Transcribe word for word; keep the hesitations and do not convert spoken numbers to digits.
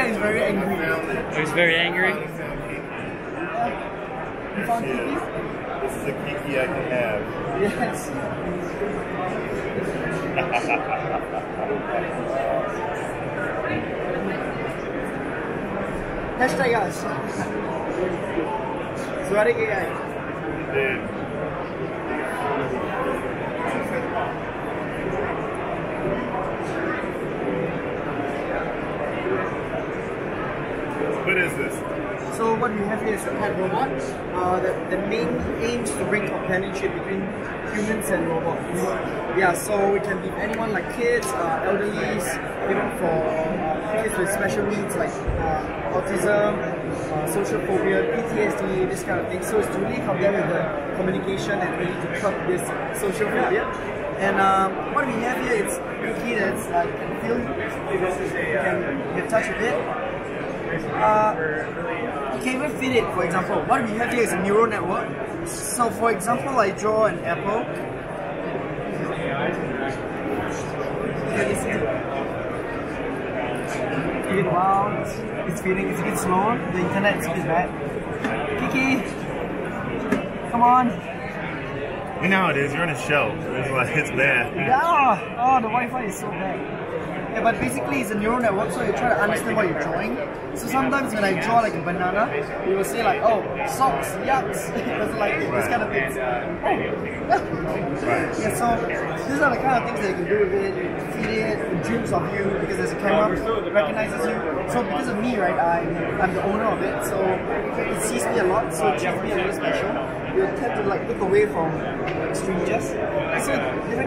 he's very angry. Oh, he's very angry? You found Kiki? This is a Kiki I can have. Yes. Hashtag us. Suara A I. Dude. What is this? So what we have here is a pet robot uh, that, that main aims to bring companionship between humans and robots. Yeah, so it can be anyone like kids, uh, elderlies, even for uh, kids with special needs like uh, autism, uh, social phobia, P T S D, this kind of thing. So it's to really help them with the communication and really to curb this social phobia. And um, what we have here is Kiki that's like can feel, you can get touch with it. Uh, you can even feed it, for example. What we have here is a neural network. So for example, I draw an apple. Feed it while it's feeding. It's a bit slow. The internet is a bit bad. Kiki, come on. You know how it is, you're on a show. It's like, it's bad. Yeah. Oh, the Wi-Fi is so bad. Yeah, but basically it's a neural network, so you try to understand what you're drawing. So sometimes when I draw like a banana, it will say like, oh, socks, yucks. It's like this kind of things. Oh. Right. Yeah, so these are the kind of things that you can do with it. You feed it, it dreams of you because there's a camera, it recognizes you. So because of me, right, I'm, I'm the owner of it, so it sees me a lot, so it treats me a little special. You tend to like look away from strangers. So different